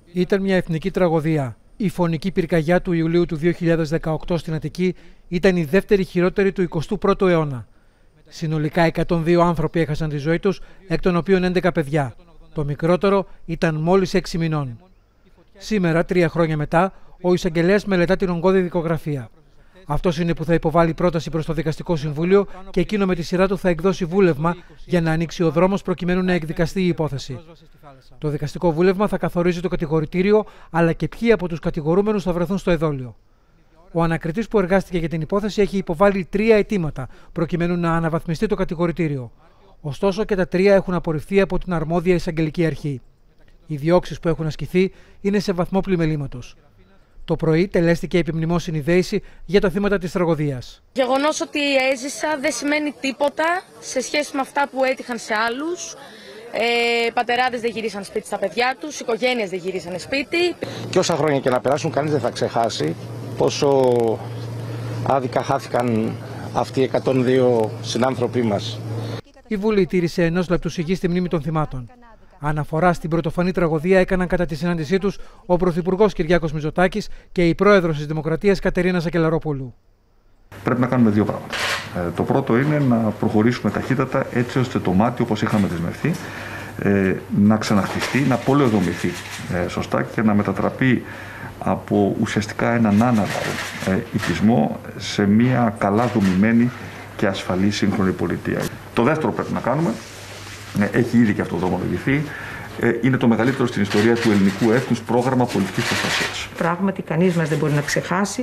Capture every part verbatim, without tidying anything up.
Ήταν μια εθνική τραγωδία. Η φωνική πυρκαγιά του Ιουλίου του δύο χιλιάδες δεκαοκτώ στην Αττική ήταν η δεύτερη χειρότερη του εικοστού πρώτου αιώνα. Συνολικά εκατόν δύο άνθρωποι έχασαν τη ζωή τους, εκ των οποίων έντεκα παιδιά. Το μικρότερο ήταν μόλις έξι μηνών. Σήμερα, τρία χρόνια μετά, ο εισαγγελέας μελετά την ογκώδη δικογραφία. Αυτός είναι που θα υποβάλει πρόταση προς το Δικαστικό Συμβούλιο και εκείνο με τη σειρά του θα εκδώσει βούλευμα για να ανοίξει ο δρόμος προκειμένου να εκδικαστεί η υπόθεση. Το δικαστικό βούλευμα θα καθορίζει το κατηγορητήριο, αλλά και ποιοι από τους κατηγορούμενους θα βρεθούν στο εδόλιο. Ο ανακριτής που εργάστηκε για την υπόθεση έχει υποβάλει τρία αιτήματα προκειμένου να αναβαθμιστεί το κατηγορητήριο. Ωστόσο και τα τρία έχουν απορριφθεί από την αρμόδια εισαγγελική αρχή. Οι διώξεις που έχουν ασκηθεί είναι σε βαθμό πλημελήματος. Το πρωί τελέστηκε επιμνημόσυνη δέηση για τα θύματα της τραγωδίας. Γεγονός ότι έζησα δεν σημαίνει τίποτα σε σχέση με αυτά που έτυχαν σε άλλους. Ε, πατεράδες δεν γυρίσαν σπίτι στα παιδιά τους, οικογένειες δεν γυρίσαν σπίτι. Και όσα χρόνια και να περάσουν, κανείς δεν θα ξεχάσει πόσο άδικα χάθηκαν αυτοί οι εκατόν δύο συνάνθρωποι μας. Η Βουλή τήρησε ενός λεπτού σιγή στη μνήμη των θυμάτων. Αναφορά στην πρωτοφανή τραγωδία έκαναν κατά τη συνάντησή τους ο Πρωθυπουργός Κυριάκος Μητσοτάκης και η Πρόεδρος της Δημοκρατίας Κατερίνα Σακελαρόπουλου. Πρέπει να κάνουμε δύο πράγματα. Ε, το πρώτο είναι να προχωρήσουμε ταχύτατα έτσι ώστε το μάτι, όπως είχαμε δεσμευτεί, ε, να ξαναχτιστεί, να πολεοδομηθεί ε, σωστά και να μετατραπεί από ουσιαστικά έναν άναρχο ε, οικισμό σε μια καλά δομημένη και ασφαλή σύγχρονη πολιτεία. Το δεύτερο πρέπει να κάνουμε, ε, έχει ήδη και αυτό δρομολογηθεί, ε, είναι το μεγαλύτερο στην ιστορία του ελληνικού έθνους πρόγραμμα πολιτικής προστασίας. Πράγματι, κανείς μας δεν μπορεί να ξεχάσει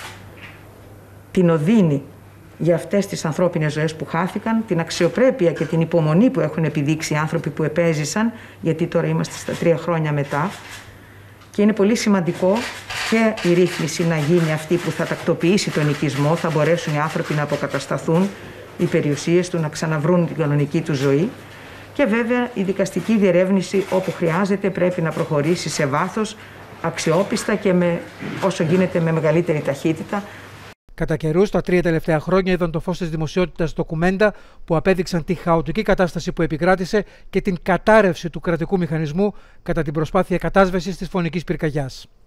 την οδύνη για αυτές τις ανθρώπινες ζωές που χάθηκαν, την αξιοπρέπεια και την υπομονή που έχουν επιδείξει οι άνθρωποι που επέζησαν, γιατί τώρα είμαστε στα τρία χρόνια μετά. Και είναι πολύ σημαντικό και η ρύθμιση να γίνει αυτή που θα τακτοποιήσει τον οικισμό, θα μπορέσουν οι άνθρωποι να αποκατασταθούν, οι περιουσίες του να ξαναβρούν την κανονική του ζωή. Και βέβαια η δικαστική διερεύνηση όπου χρειάζεται πρέπει να προχωρήσει σε βάθος, αξιόπιστα και με, όσο γίνεται με μεγαλύτερη ταχύτητα. Κατά καιρούς, τα τρία τελευταία χρόνια είδαν το φως της δημοσιότητας ντοκουμέντα που απέδειξαν τη χαοτική κατάσταση που επικράτησε και την κατάρρευση του κρατικού μηχανισμού κατά την προσπάθεια κατάσβεσης της φωνικής πυρκαγιάς.